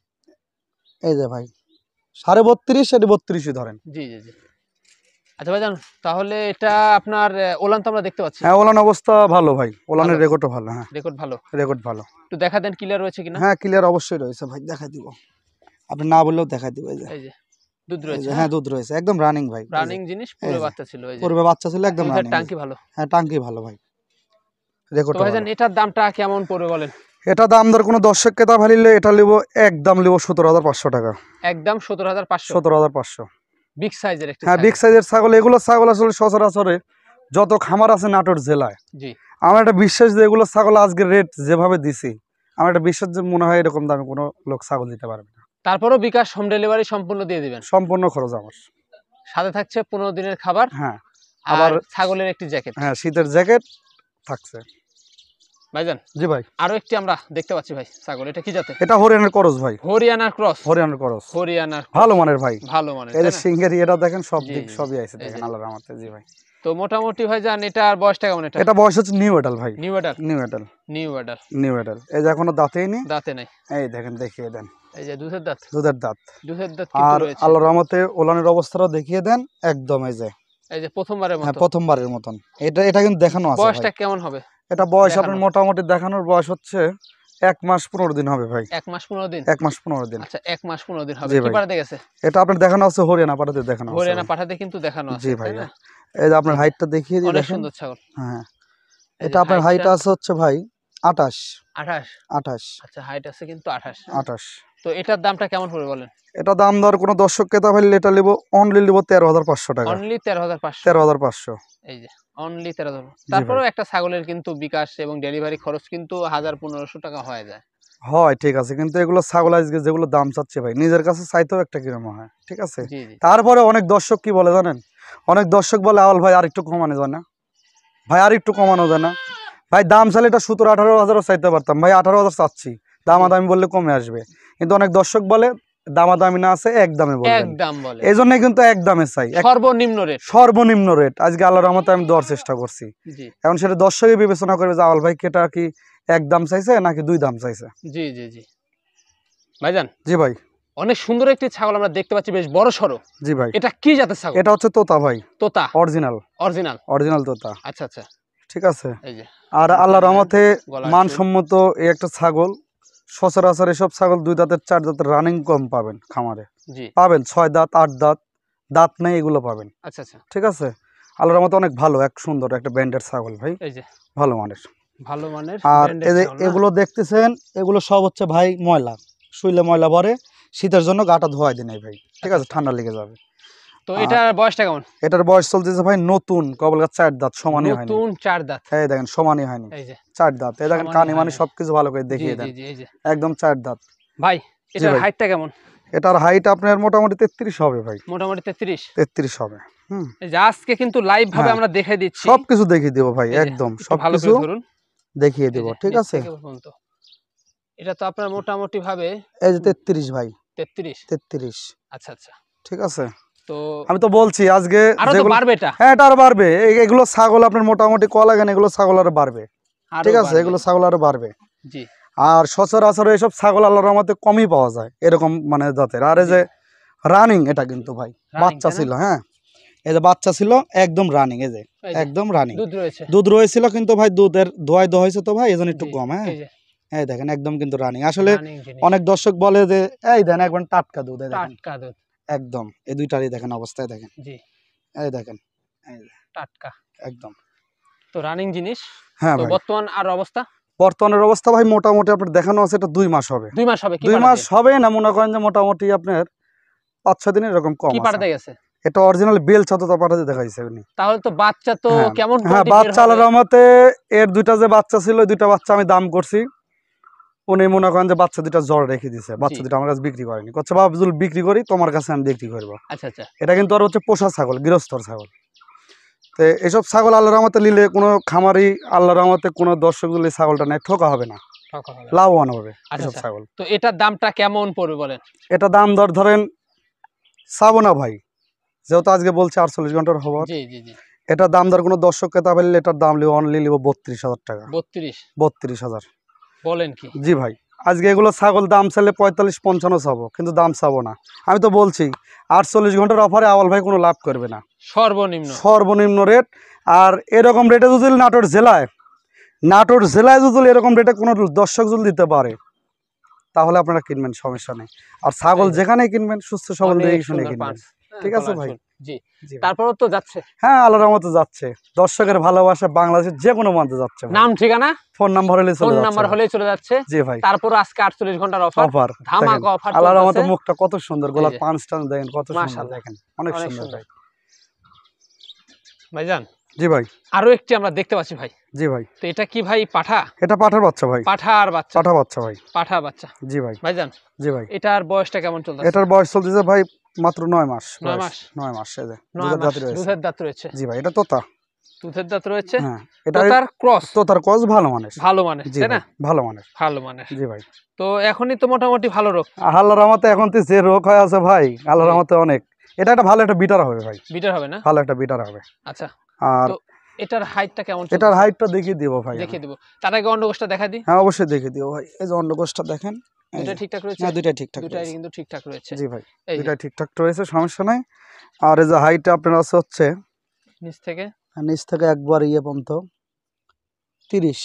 [SPEAKER 3] এই যে ভাই সাড়ে বত্রিশ, এটি বত্রিশই ধরেন।
[SPEAKER 2] জি জি জি। আচ্ছা ভাই জান, তাহলে এটা আপনার ওলান তো আমরা দেখতে পাচ্ছি।
[SPEAKER 3] হ্যাঁ, ওলান অবস্থা ভালো ভাই, ওলানের রেকর্ডও ভালো। হ্যাঁ,
[SPEAKER 2] রেকর্ড ভালো।
[SPEAKER 3] রেকর্ড ভালো।
[SPEAKER 2] একটু দেখা দেন ক্লিয়ার রয়েছে কিনা।
[SPEAKER 3] হ্যাঁ, ক্লিয়ার অবশ্যই রয়েছে ভাই, দেখা দিব। আপনি না বললেও দেখা দিব। এই যে
[SPEAKER 2] এই যে দুধ রয়েছে।
[SPEAKER 3] হ্যাঁ, দুধ রয়েছে, একদম রানিং ভাই।
[SPEAKER 2] রানিং জিনিস, পুরো বাচ্চা ছিল। এই যে
[SPEAKER 3] পূর্বে বাচ্চা ছিল, একদম রানিং।
[SPEAKER 2] টাঙ্কি ভালো।
[SPEAKER 3] হ্যাঁ, টাঙ্কি ভালো ভাই, রেকর্ড
[SPEAKER 2] তো ভাই জান এটার দামটা কেমন পড়বে বলেন?
[SPEAKER 3] এটা দাম দর কোনো দর্শক ক্রেতা ভালিলে এটা লিব একদম লিব সতেরো হাজার পাঁচশো টাকা।
[SPEAKER 2] একদম সতেরো হাজার পাঁচশো।
[SPEAKER 3] সতেরো হাজার পাঁচশো।
[SPEAKER 2] বিগ সাইজের একটা।
[SPEAKER 3] হ্যাঁ, বিগ সাইজের ছাগল। এগুলো ছাগল আসলে সচরাচরে যত খামার আছে নাটোর জেলায়,
[SPEAKER 2] জি
[SPEAKER 3] আমার একটা বিশ্বাস যে এগুলো ছাগল আজকে রেট যেভাবে দিছি, আমার একটা বিশ্বাস যে মনে হয় এরকম দামে কোনো লোক ছাগল দিতে পারবে না।
[SPEAKER 2] তারপরেও বিকাশ হোম ডেলিভারি সম্পূর্ণ দিয়ে দিবেন?
[SPEAKER 3] সম্পূর্ণ খরচ আমার।
[SPEAKER 2] সাথে থাকছে পনেরো দিনের খাবার।
[SPEAKER 3] হ্যাঁ,
[SPEAKER 2] আবার ছাগলের একটি জ্যাকেট।
[SPEAKER 3] হ্যাঁ, শীতের জ্যাকেট থাকছে।
[SPEAKER 2] ভাইজান
[SPEAKER 3] জি ভাই,
[SPEAKER 2] আরো একটি আমরা দেখতে পাচ্ছি ভাই ছাগল, এটা কি জাতের?
[SPEAKER 3] এটা হরিয়ানার ক্রস ভাই।
[SPEAKER 2] হরিয়ানার ক্রস।
[SPEAKER 3] হরিয়ানার ক্রস।
[SPEAKER 2] হরিয়ানার
[SPEAKER 3] ভালো মানের ভাই,
[SPEAKER 2] ভালো মানের।
[SPEAKER 3] এই যে সিংহের এটা দেখেন, সব
[SPEAKER 2] জি,
[SPEAKER 3] দিক
[SPEAKER 2] জি,
[SPEAKER 3] সবই আছে
[SPEAKER 2] এই
[SPEAKER 3] দেখেন
[SPEAKER 2] যে।
[SPEAKER 3] আল্লাহর রহমতে। জি ভাই।
[SPEAKER 2] তো মোটামুটি ভাইজান এটার বয়সটা কেমন? এটা
[SPEAKER 3] এটা বয়স হচ্ছে নিউ এডাল ভাই।
[SPEAKER 2] নিউ এডাল।
[SPEAKER 3] নিউ এডাল।
[SPEAKER 2] নিউ এডাল।
[SPEAKER 3] নিউ এডাল। এই যে এখনো দাঁতেই নি।
[SPEAKER 2] দাঁতে নাই।
[SPEAKER 3] এই দেখেন, দেখিয়ে দেন।
[SPEAKER 2] এই যে দুধের দাঁত।
[SPEAKER 3] দুধের দাঁত।
[SPEAKER 2] দুধের দাঁত
[SPEAKER 3] আর
[SPEAKER 2] কিন্তু রয়েছে।
[SPEAKER 3] আল্লাহর রহমতে ওলানের অবস্থাটাও দেখিয়ে দেন একদম। এই যে
[SPEAKER 2] এই যে প্রথমবারের মতো।
[SPEAKER 3] হ্যাঁ, প্রথমবারের মতন। এটা এটা কিন্তু দেখানো আছে।
[SPEAKER 2] বয়সটা কেমন হবে?
[SPEAKER 3] এটা বয়স আপনার মোটামুটি দেখানোর বয়স হচ্ছে এক মাস পনেরো দিন হবে ভাই।
[SPEAKER 2] এক মাস পনেরো দিন।
[SPEAKER 3] এক মাস পনেরো দিন।
[SPEAKER 2] আচ্ছা, এক মাস পনেরো দিন হবে। কি পাঠাতে গেছে?
[SPEAKER 3] এটা আপনার দেখানো আছে হরিয়ানা পাঠাতে, দেখানো আছে
[SPEAKER 2] হরিয়ানা পাঠাতে কিন্তু দেখানো আছে।
[SPEAKER 3] জি ভাই। এই যে আপনার হাইটটা দেখিয়ে দিই,
[SPEAKER 2] অনেক
[SPEAKER 3] দেখেন।
[SPEAKER 2] সুন্দর ছাগল।
[SPEAKER 3] হ্যাঁ, এটা আপনার হাইট আছে হচ্ছে ভাই আঠাশ।
[SPEAKER 2] আঠাশ।
[SPEAKER 3] আঠাশ।
[SPEAKER 2] আচ্ছা, হাইট আছে কিন্তু আঠাশ।
[SPEAKER 3] আঠাশ।
[SPEAKER 2] তো এটার দামটা কেমন পড়বে বলেন?
[SPEAKER 3] এটা দাম দর কোনো দর্শক ক্রেতা ভাইলে এটা লিব অনলি লিব তেরো হাজার পাঁচশো টাকা।
[SPEAKER 2] অনলি তেরো হাজার পাঁচশো।
[SPEAKER 3] তেরো হাজার পাঁচশো।
[SPEAKER 2] এই যে অনলি তেরো হাজার। তারপরেও একটা ছাগলের কিন্তু বিকাশ এবং ডেলিভারি খরচ কিন্তু হাজার পনেরোশো টাকা হয়ে যায়।
[SPEAKER 3] হয়, ঠিক আছে, কিন্তু এগুলো ছাগল আজকে যেগুলো দাম চাচ্ছে ভাই, নিজের কাছে চাইতেও একটা কিরকম হয়, ঠিক আছে।
[SPEAKER 2] জি জি।
[SPEAKER 3] তারপরে অনেক দর্শক কি বলে জানেন, অনেক দর্শক বলে আওয়াল ভাই আর একটু কমানো যায় না, ভাই আর একটু কমানো যায় না। ভাই দাম চাইলে এটা সতেরো আঠারো হাজারও চাইতে পারতাম ভাই, আঠারো হাজার চাচ্ছি, দামাদামি বললে কমে আসবে। কিন্তু অনেক দর্শক বলে দামাদামি না আছে, এক দামে বলে,
[SPEAKER 2] এক দাম বলে।
[SPEAKER 3] এই জন্য কিন্তু এক দামে চাই,
[SPEAKER 2] সর্বনিম্ন রেট।
[SPEAKER 3] সর্বনিম্ন রেট আজকে আল্লাহর রহমতে আমি দেওয়ার চেষ্টা করছি।
[SPEAKER 2] জি।
[SPEAKER 3] এখন সেটা দর্শকই বিবেচনা করবে যে আওয়াল ভাই কেটা কি এক দাম চাইছে নাকি দুই দাম চাইছে।
[SPEAKER 2] জি জি জি। ভাইজান।
[SPEAKER 3] জি ভাই।
[SPEAKER 2] অনেক সুন্দর একটি ছাগল আমরা দেখতে পাচ্ছি, বেশ বড় সরো।
[SPEAKER 3] জি ভাই।
[SPEAKER 2] এটা কি জাতের ছাগল?
[SPEAKER 3] এটা হচ্ছে তোতা ভাই।
[SPEAKER 2] তোতা।
[SPEAKER 3] অরিজিনাল।
[SPEAKER 2] অরিজিনাল।
[SPEAKER 3] অরিজিনাল তোতা।
[SPEAKER 2] আচ্ছা আচ্ছা।
[SPEAKER 3] ঠিক আছে।
[SPEAKER 2] এই যে।
[SPEAKER 3] আর আল্লাহর রহমতে মানসম্মত এই একটা ছাগল, সচরাচর এসব ছাগল দুই দাঁতের চার দাঁতের রানিং কম পাবেন খামারে।
[SPEAKER 2] জি।
[SPEAKER 3] পাবেন ছয় দাঁত আট দাঁত, দাঁত নেই এগুলো পাবেন।
[SPEAKER 2] আচ্ছা আচ্ছা।
[SPEAKER 3] ঠিক আছে। আল্লাহর রহমতে অনেক ভালো, এক সুন্দর একটা ব্র্যান্ডের ছাগল ভাই। এই যে ভালো মানের। ভালো মানের। আর এই যে এগুলো দেখতেছেন, এগুলো সব হচ্ছে ভাই ময়লা, শুইলে ময়লা ভরে, শীতের জন্য গাটা ধোয়াই দিন ভাই, ঠিক আছে, ঠান্ডা লেগে যাবে। তো এটার বয়সটা কেমন? এটার বয়স চলতেছে ভাই নতুন, কবল গাছ চার দাঁত, সমানই হয়নি। নতুন চার দাঁত। এই দেখেন সমানই হয়নি, এই যে চার দাঁত। এই দেখেন কানি মানি সবকিছু ভালো করে দেখিয়ে দেন, একদম চার দাঁত ভাই। এটার হাইটটা কেমন? এটার হাইট আপনার মোটামুটি তেত্রিশ হবে ভাই। মোটামুটি তেত্রিশ। তেত্রিশ হবে। হুম, এই যে আজকে কিন্তু লাইভ ভাবে আমরা দেখাই দিচ্ছি, সবকিছু দেখিয়ে দেব ভাই, একদম সবকিছু দেখিয়ে দেব, ঠিক আছে। এটা তো আপনার মোটামুটি ভাবে এই যে তেত্রিশ ভাই। তেত্রিশ। তেত্রিশ। আচ্ছা আচ্ছা, ঠিক আছে। তো আমি তো বলছি আজকে বাড়বে এটা। হ্যাঁ, এটা আরো বাড়বে। এগুলো ছাগল আপনার মোটামুটি কলা গান, এগুলো ছাগল আরো বাড়বে, ঠিক আছে, এগুলো ছাগল আরো বাড়বে। জি। আর সচরাচর এইসব ছাগল আল্লাহর রহমতে কমই পাওয়া যায় এরকম মানে জাতের। আর এই যে রানিং, এটা কিন্তু ভাই বাচ্চা ছিল, হ্যাঁ এই যে বাচ্চা ছিল একদম রানিং, এই যে একদম রানিং দুধ রয়েছে, দুধ রয়েছিল, কিন্তু ভাই দুধের দোয়াই দোয়া হয়েছে তো ভাই, এজন্য একটু কম। হ্যাঁ, এই দেখেন একদম কিন্তু রানিং। আসলে অনেক দর্শক বলে যে এই দেন একবার টাটকা দুধ, এই দেখেন টাটকা দুধ একদম, এই দুইটারই দেখেন অবস্থায় দেখেন। জি, এই দেখেন এই টাটকা একদম, তো রানিং জিনিস। হ্যাঁ, তো বর্তমান আর অবস্থা, বর্তমানের অবস্থা ভাই মোটামুটি আপনার দেখানো আছে এটা দুই মাস হবে। দুই মাস হবে? দুই মাস হবে না, মনে করেন যে মোটামুটি আপনার পাঁচ ছয় দিনের এরকম কম। কি পাঠাতে গেছে? এটা অরিজিনাল বেল ছাতো তো পাঠাতে দেখাইছে উনি। তাহলে তো বাচ্চা তো কেমন? হ্যাঁ, বাচ্চা আল্লাহর রহমতে এর দুইটা যে বাচ্চা ছিল, দুইটা বাচ্চা আমি দাম করছি, উনি মনে করেন যে বাচ্চা দুইটা জ্বর রেখে দিছে, বাচ্চা দুটো আমার কাছে বিক্রি করেনি, করছে বাবুল বিক্রি করি, তোমার কাছে আমি বিক্রি করবো। আচ্ছা আচ্ছা। এটা কিন্তু আর হচ্ছে পোষা ছাগল, গৃহস্থর ছাগল। তো এইসব ছাগল আল্লাহর রহমতে নিলে কোনো খামারি আল্লাহর রহমতে কোনো দর্শক যদি ছাগলটা নেয় ঠকা হবে না, লাভবান হবে এসব ছাগল। তো এটার দামটা কেমন পড়বে বলেন? এটা দাম দর ধরেন চাবো না ভাই, যেহেতু আজকে বলছে আটচল্লিশ ঘন্টার খবর। জি জি জি। এটার দাম দর কোনো দর্শক ক্রেতা পেলে এটার দাম লিব অনলি লিব বত্রিশ হাজার টাকা। বত্রিশ? বত্রিশ হাজার। বলেন কি? জি ভাই, আজকে এগুলো ছাগল দাম চাইলে পঁয়তাল্লিশ পঞ্চান্ন চাবো, কিন্তু দাম চাবো না। আমি তো বলছি আটচল্লিশ ঘন্টার অফারে আওয়াল ভাই কোনো লাভ করবে না, সর্বনিম্ন সর্বনিম্ন রেট। আর এরকম রেটে যদি নাটোর জেলায়, নাটোর জেলায় যদি এরকম রেটে কোনো দর্শক যদি দিতে পারে তাহলে আপনারা কিনবেন, সমস্যা নেই। আর ছাগল যেখানে কিনবেন সুস্থ সবল দেখে শুনে কিনবেন। ঠিক আছে ভাই।
[SPEAKER 2] জি, তারপরও তো যাচ্ছে।
[SPEAKER 3] হ্যাঁ, আল্লাহর রহমতে যাচ্ছে। দর্শকের ভালোবাসা বাংলাদেশের যে কোনো প্রান্তে যাচ্ছে।
[SPEAKER 2] নাম ঠিকানা
[SPEAKER 3] ফোন নাম্বার হলেই চলে যাচ্ছে।
[SPEAKER 2] ফোন নাম্বার হলেই চলে যাচ্ছে।
[SPEAKER 3] জি ভাই।
[SPEAKER 2] তারপর আজকে আটচল্লিশ ঘন্টার অফার
[SPEAKER 3] অফার
[SPEAKER 2] ধামাকা অফার।
[SPEAKER 3] আল্লাহর রহমতে মুখটা কত সুন্দর, গলার পাঁচ টান দেখেন কত সুন্দর, দেখেন অনেক সুন্দর ভাই।
[SPEAKER 2] ভাইজান
[SPEAKER 3] জি ভাই,
[SPEAKER 2] আরো একটি আমরা দেখতে পাচ্ছি ভাই।
[SPEAKER 3] জি ভাই।
[SPEAKER 2] তো এটা কি ভাই? পাঠা?
[SPEAKER 3] এটা পাঠার বাচ্চা ভাই।
[SPEAKER 2] পাঠার বাচ্চা?
[SPEAKER 3] পাঠা বাচ্চা ভাই।
[SPEAKER 2] পাঠা বাচ্চা।
[SPEAKER 3] জি ভাই।
[SPEAKER 2] ভাইজান
[SPEAKER 3] জি ভাই।
[SPEAKER 2] এটার বয়সটা কেমন চলতেছে?
[SPEAKER 3] এটার বয়স চলতেছে ভাই মাত্র নয় মাস।
[SPEAKER 2] নয় মাস?
[SPEAKER 3] নয় মাস। এই যে
[SPEAKER 2] দুধের দাঁত রয়েছে। দুধের দাঁত রয়েছে।
[SPEAKER 3] জি ভাই, এটা তোতা।
[SPEAKER 2] দুধের দাঁত রয়েছে।
[SPEAKER 3] হ্যাঁ, এটা
[SPEAKER 2] তোতার ক্রস।
[SPEAKER 3] তোতার ক্রস, ভালো মানের।
[SPEAKER 2] ভালো মানের, তাই না?
[SPEAKER 3] ভালো মানের।
[SPEAKER 2] ভালো মানের।
[SPEAKER 3] জি ভাই।
[SPEAKER 2] তো এখনই তো মোটামুটি ভালো রোগ।
[SPEAKER 3] আল্লাহর রহমতে এখন তো যে রোগ হয়ে আছে ভাই, আল্লাহর রহমতে অনেক। এটা একটা ভালো একটা বিটার হবে ভাই।
[SPEAKER 2] বিটার হবে না?
[SPEAKER 3] ভালো একটা বিটার হবে।
[SPEAKER 2] আচ্ছা।
[SPEAKER 3] আর
[SPEAKER 2] তো এটার হাইটটা কেমন?
[SPEAKER 3] এটার হাইটটা দেখিয়ে দিব ভাই।
[SPEAKER 2] দেখিয়ে দিব। তার আগে অন্ডকোষটা দেখা দিই।
[SPEAKER 3] হ্যাঁ, অবশ্যই দেখিয়ে দিব ভাই। এই যে অন্ডকোষটা দেখেন,
[SPEAKER 2] দুটো ঠিকঠাক রয়েছে।
[SPEAKER 3] হ্যাঁ, দুটোই ঠিকঠাক।
[SPEAKER 2] দুটোই কিন্তু ঠিকঠাক রয়েছে।
[SPEAKER 3] জি ভাই, দুটোই ঠিকঠাক রয়েছে, সমস্যা নাই। আর এই যে হাইটটা আপনার আছে হচ্ছে
[SPEAKER 2] নিচ থেকে
[SPEAKER 3] নিচ থেকে একবার ইয়ে পর্যন্ত তিরিশ।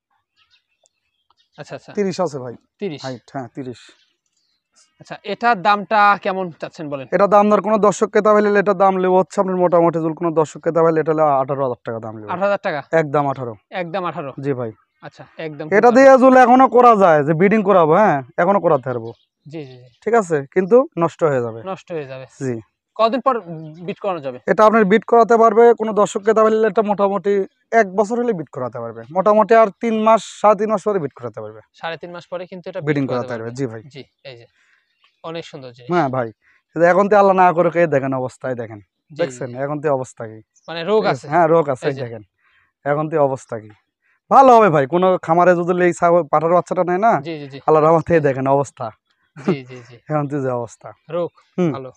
[SPEAKER 2] আচ্ছা আচ্ছা,
[SPEAKER 3] তিরিশ আছে ভাই
[SPEAKER 2] তিরিশ
[SPEAKER 3] হাইট। হ্যাঁ, তিরিশ।
[SPEAKER 2] আচ্ছা, এটার দামটা কেমন চাচ্ছেন বলেন?
[SPEAKER 3] এটা দাম দর কোনো দর্শক ক্রেতা হলে এটার দাম নেব হচ্ছে আপনার মোটামুটি যদি কোনো দর্শক ক্রেতা হলে এটা আঠারো হাজার টাকা দাম নেব।
[SPEAKER 2] আট হাজার টাকা?
[SPEAKER 3] একদম আঠারো।
[SPEAKER 2] একদম আঠারো?
[SPEAKER 3] জি ভাই।
[SPEAKER 2] আচ্ছা, একদম।
[SPEAKER 3] এটা দিয়ে আসলে এখনো করা যায়, যে ব্রিডিং করাবো, হ্যাঁ এখনো করাতে পারবো।
[SPEAKER 2] জি জি জি,
[SPEAKER 3] ঠিক আছে, কিন্তু নষ্ট হয়ে যাবে।
[SPEAKER 2] নষ্ট হয়ে যাবে।
[SPEAKER 3] জি।
[SPEAKER 2] কতদিন পর বিট করানো যাবে?
[SPEAKER 3] এটা আপনার বিট করাতে পারবে কোনো দর্শক ক্রেতা হলে এটা মোটামুটি এক বছর হলে বিট করাতে পারবে। মোটামুটি আর তিন মাস সাড়ে তিন মাস পরে বিট করাতে পারবে।
[SPEAKER 2] সাড়ে তিন মাস পরে কিন্তু এটা
[SPEAKER 3] ব্রিডিং করাতে পারবে। জি ভাই।
[SPEAKER 2] জি, এই যে অনেক সুন্দর জিনিস।
[SPEAKER 3] হ্যাঁ ভাই, এখন তো আল্লাহ না করে এই দেখেন অবস্থায়, দেখেন দেখছেন এখন তো অবস্থা কি,
[SPEAKER 2] মানে রোগ আছে।
[SPEAKER 3] হ্যাঁ, রোগ আছে, দেখেন এখন তো অবস্থা কি। ভালো হবে ভাই, কোনো খামারে যদি এই পাঠার বাচ্চাটা নেয় না,
[SPEAKER 2] জি জি জি,
[SPEAKER 3] আল্লাহর রহমতে দেখেন অবস্থা।
[SPEAKER 2] জি জি জি,
[SPEAKER 3] এখন তো যে অবস্থা
[SPEAKER 2] রোগ ভালো।